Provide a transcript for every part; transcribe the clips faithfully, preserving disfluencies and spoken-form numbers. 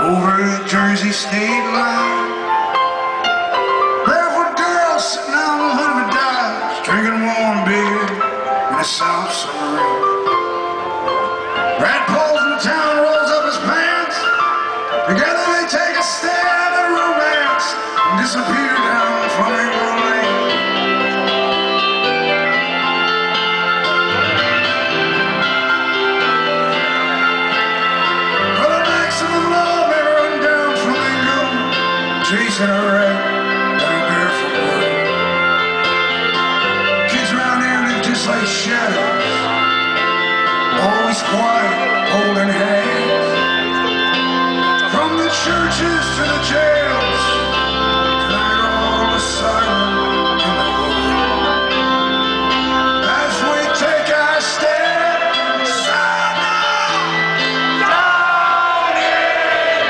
over the Jersey state line. Barefoot girls sitting on the hundred dives, drinking warm beer in a soft summer rain. Brad Paul from town rolls up his pants. Together they take a stab at romance and disappear down Flamingo Lane. For the maximum love may run down Flamingo, chasing a rat and a barefoot boy. Kids around here live just like shadows, always quiet, holding hands. From the churches to the jails, tonight all is silent in the world. As we take our stand, silent, down in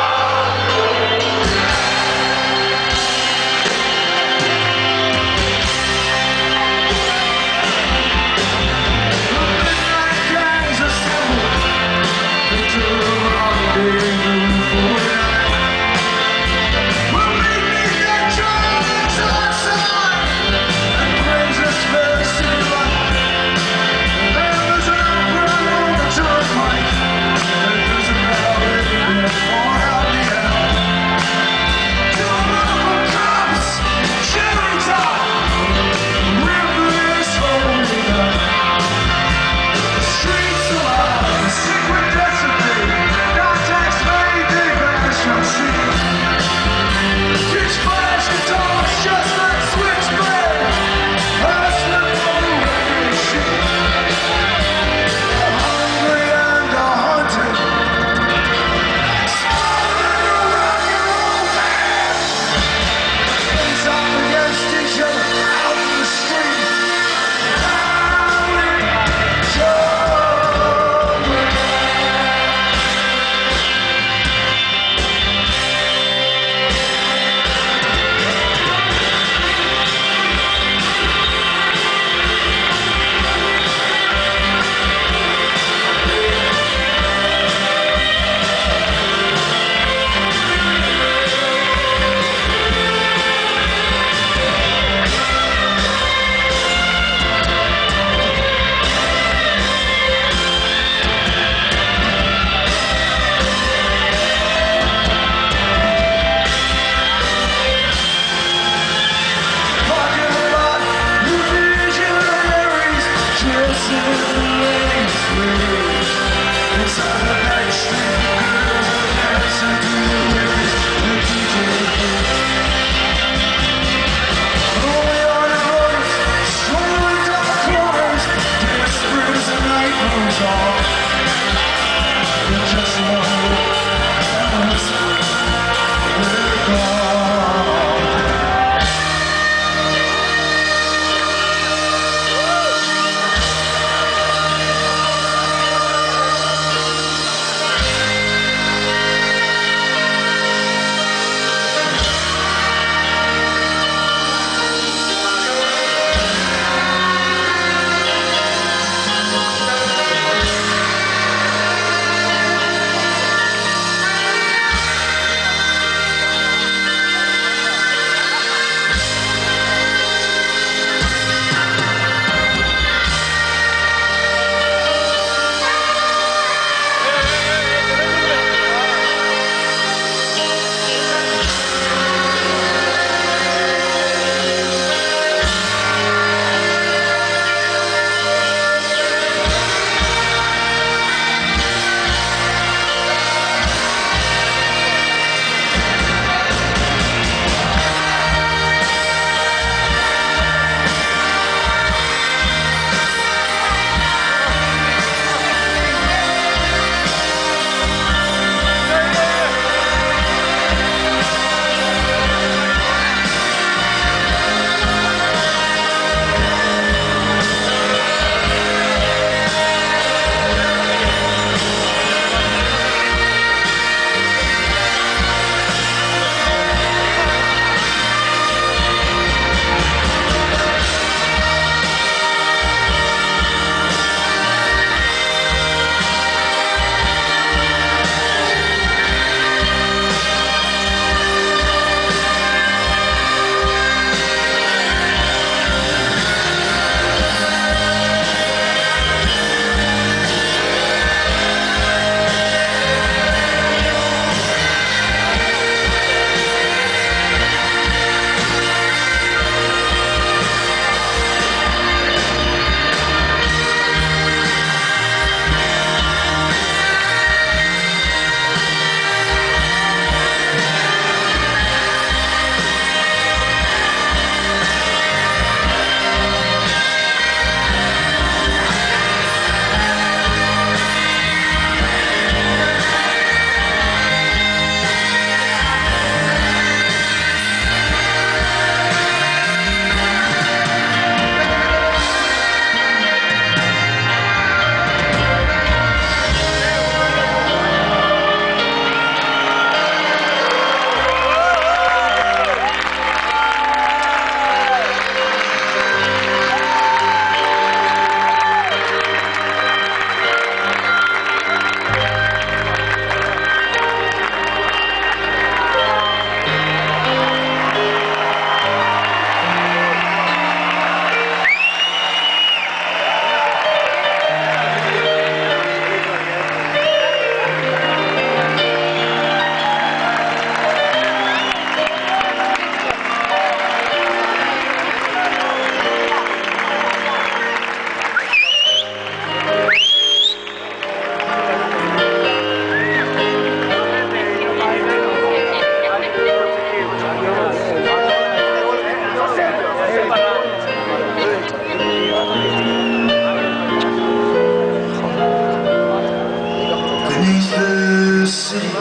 midnight gangs assemble into a rendezvous for the night.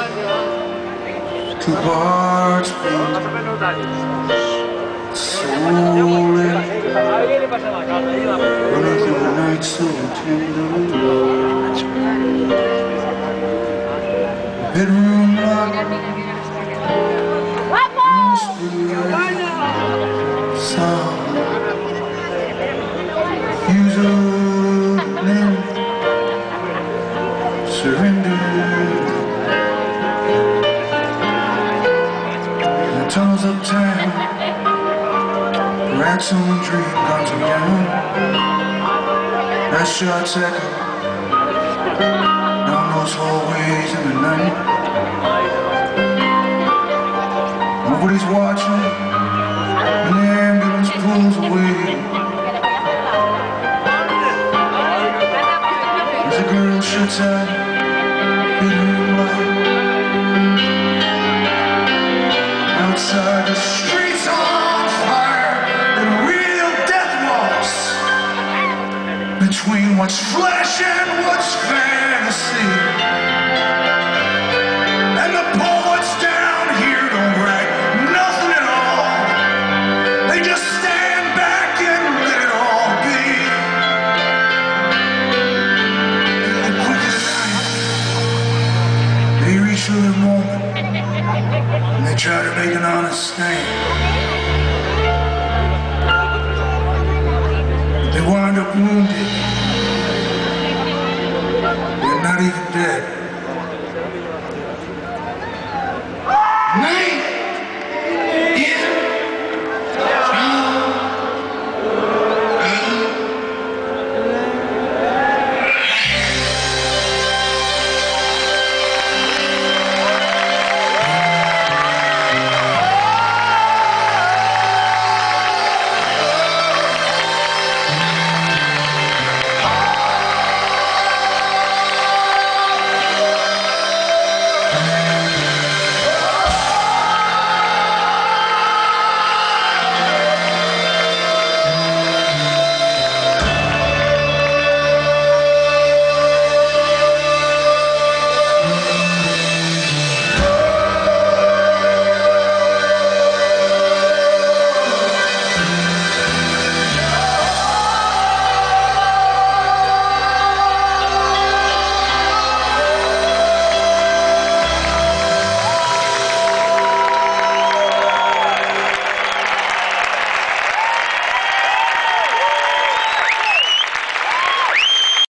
two hearts beat slowly, running through the night so tender. Bedroom lock, sound, fuse of name, surrender. In the tunnels of time, racks on the dream comes again. Last shots echo down those hallways in the night. Nobody's watching when the ambulance pulls away. As a girl shuts out bedroom light. Outside the streets on fire, and real death walks between what's flesh and what's fantasy. And the poets down here don't write nothing at all. They just stand back and let it all be. And quick as night, they reach for their moment, and they try to make an honest stand. They wind up wounded. They're not even dead.